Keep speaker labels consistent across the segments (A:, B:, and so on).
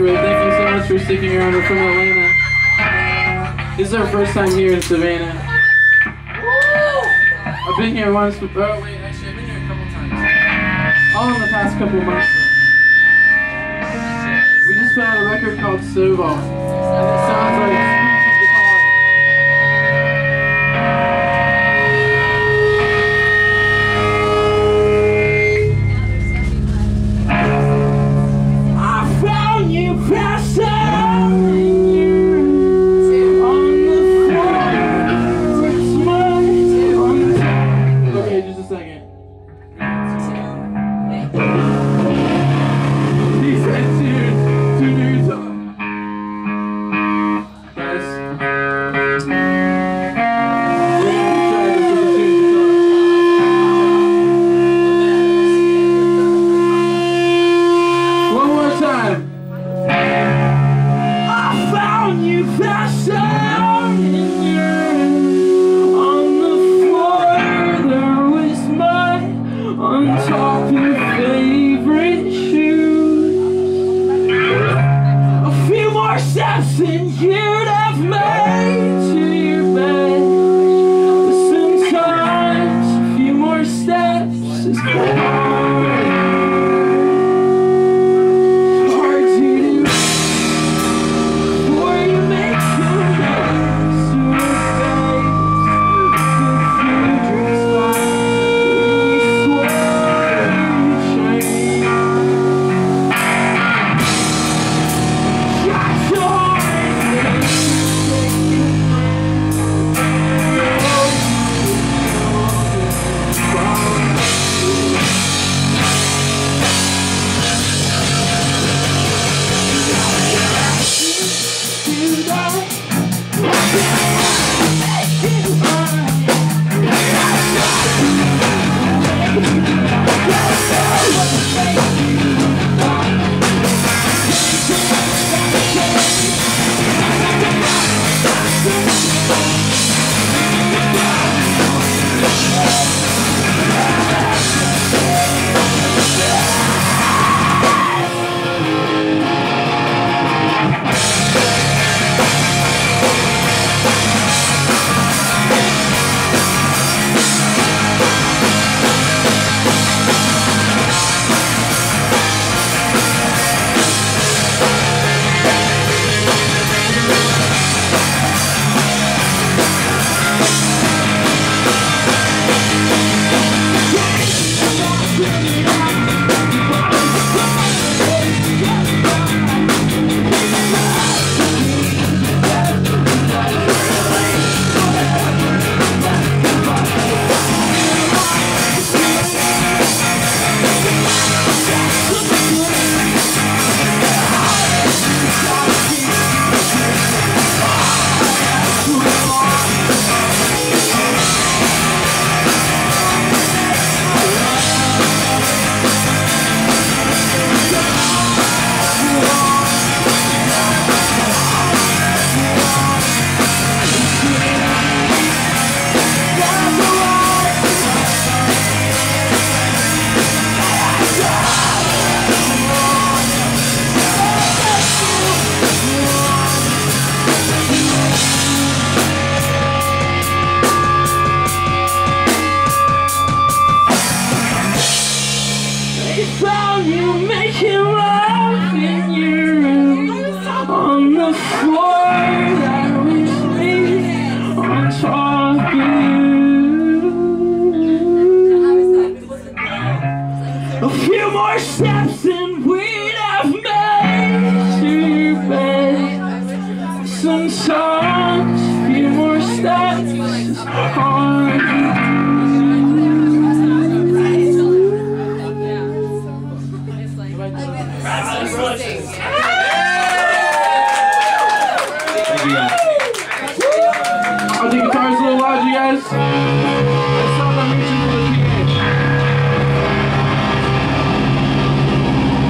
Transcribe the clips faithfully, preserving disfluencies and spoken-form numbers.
A: microwave. Thank you so much for sticking around. We're from Atlanta. This is our first time here in Savannah. I've been here once before. Oh, wait, actually, I've been here a couple times. All in the past couple of months. We just put out a record called Savannah. And it sounds like squeaky guitar. I found you passed out. And you'd have made to your bed. But sometimes a few more steps is hard. Hard to do before you make your mess to your face. The few drinks by when you swear you change. Got so you making love in your room on the floor that was me on top of you. A few more steps and we'd have made to your bed. Sometimes a few more steps is hard.
B: Thank you guys.
A: Are the guitars a little loud, you guys? That's all I'm reaching for the P A.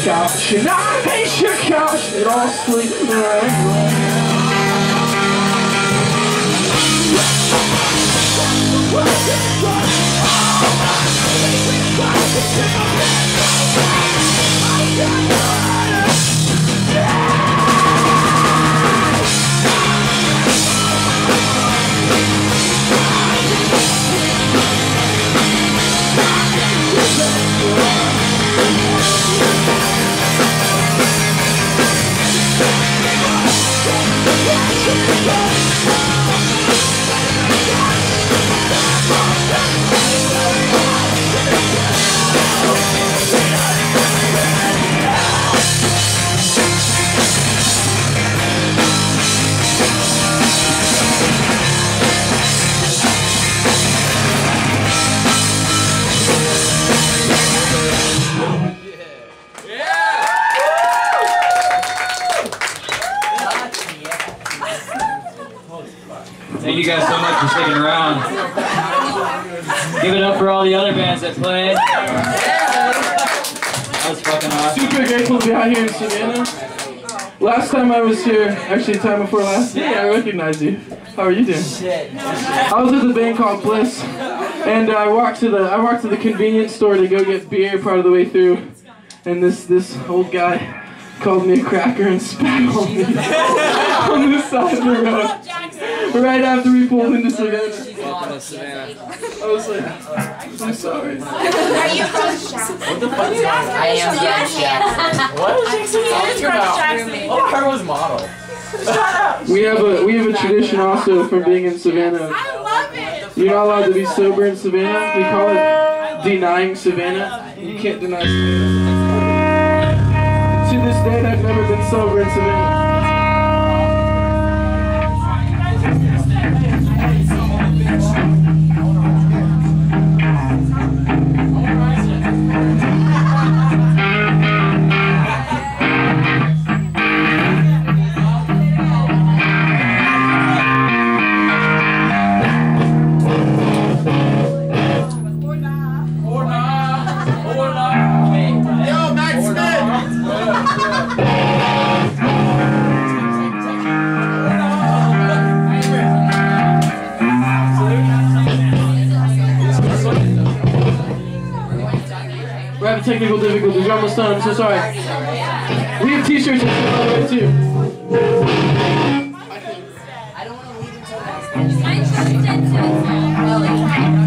A: couch, and I hate your couch, and I'll sleep right.
B: Thank you guys so much for sticking around. Give it up for all the other bands that played. That was fucking awesome.
A: Super grateful to be out here in Savannah. Last time I was here, actually the time before last, yeah, I recognize you. How are you doing? I was with a band called Bliss, and uh, I walked to the I walked to the convenience store to go get beer part of the way through, and this this old guy called me a cracker and spat on me on the side of the road. Right after we pulled into Savannah. I was like, I'm sorry.
C: Are you from Jackson?
D: What the fuck is that?
C: I am from Jackson.
D: What is Jackson talking about? Oh, her was model.
A: We have a we have a tradition also from being in Savannah.
C: I love it.
A: You're not allowed to be sober in Savannah. We call it denying Savannah. You can't deny Savannah. To this day, I've never been sober in Savannah. We're having technical difficulties. We're almost done. I'm so sorry. We have t-shirts and shit all the way too.
C: I don't want to leave until next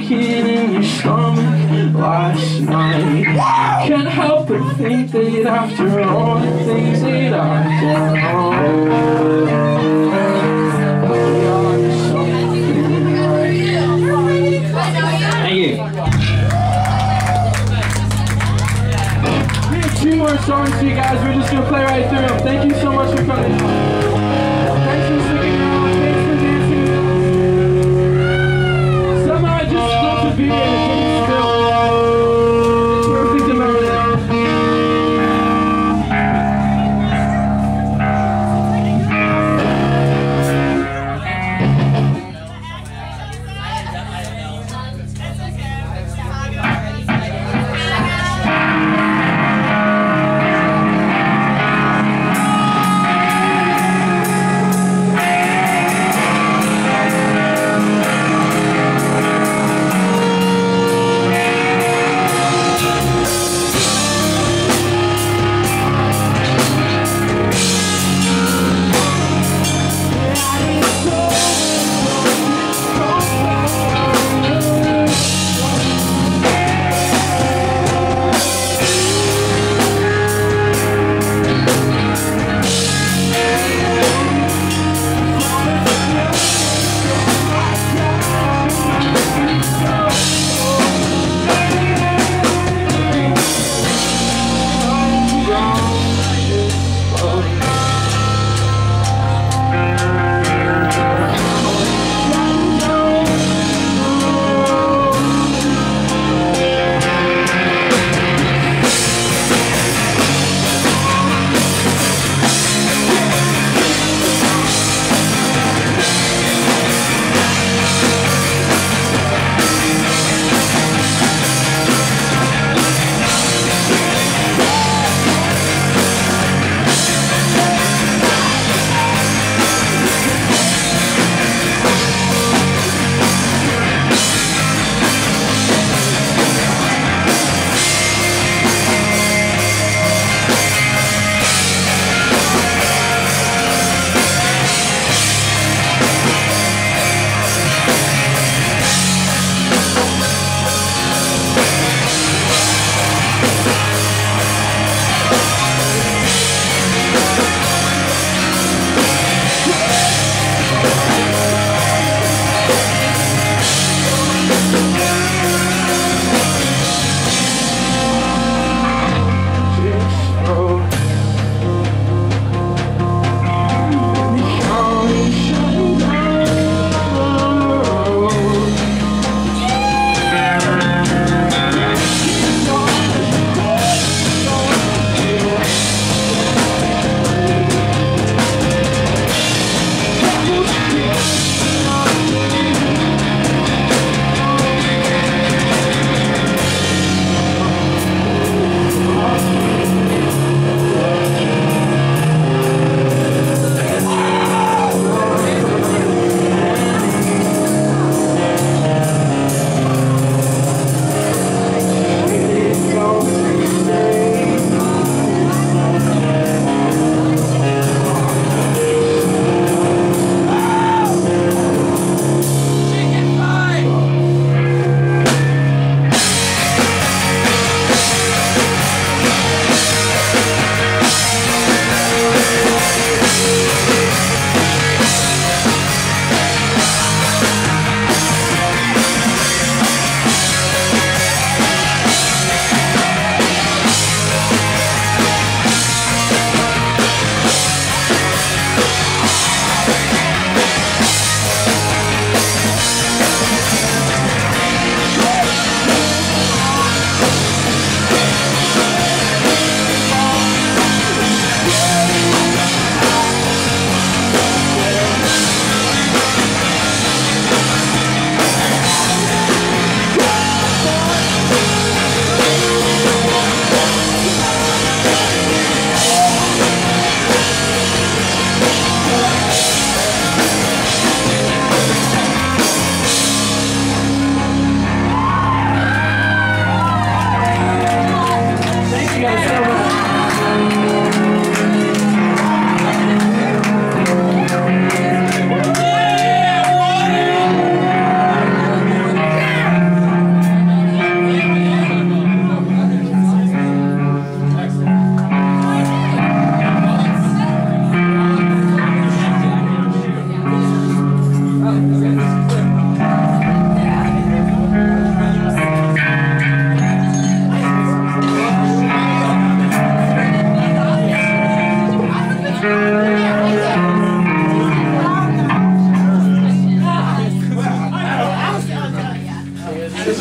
A: aching in your stomach last night. Can't help but think that after all the things that I've done,
B: Thank you.
A: We have two more songs for you guys. We're just gonna play right through them. Thank you so much for coming. Thanks for sticking around. Thanks for dancing with us. Somehow I just spilled the beer and it didn't spill. Perfect amount of it.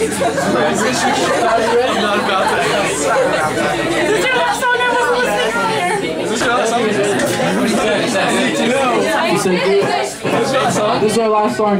D: not about that.
E: Is this your last song I was listening to?
D: Is this your last song?
B: What he said, he said,
A: He said, this is our last song.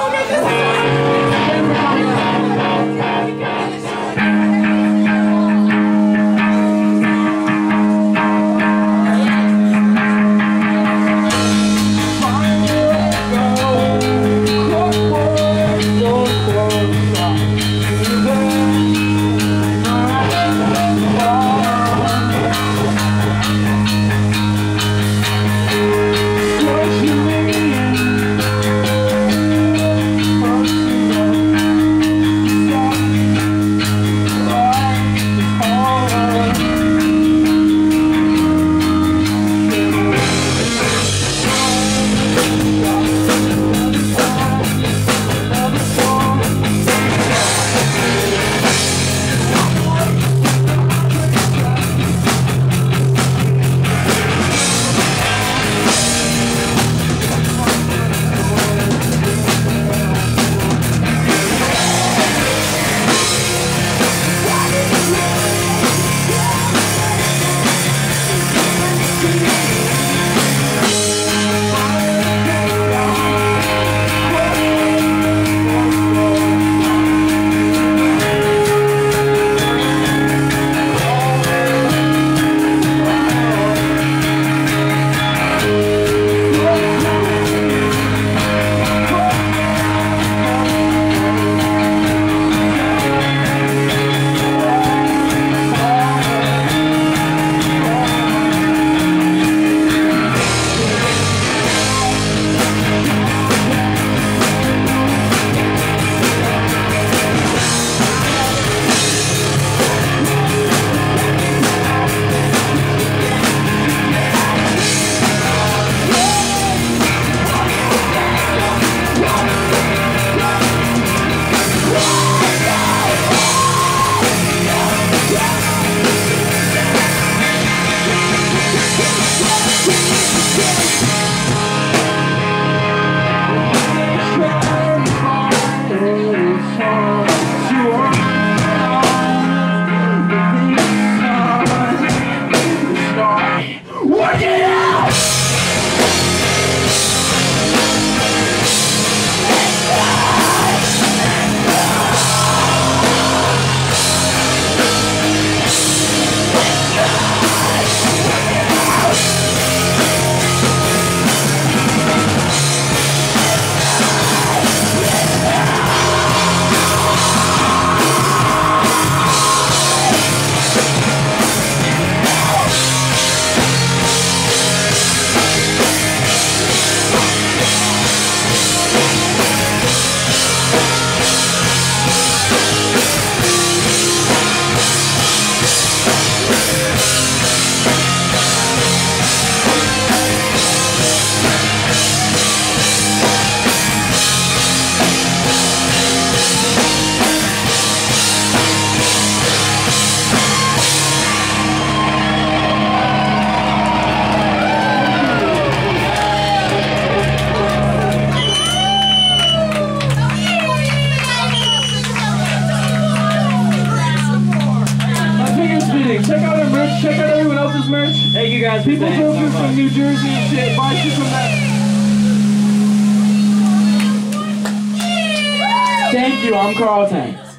A: Check out our merch. Check out everyone else's merch.
B: Thank you guys.
A: People drove through from New Jersey and shit. Buy shit from that. Thank you. I'm Carl Tank.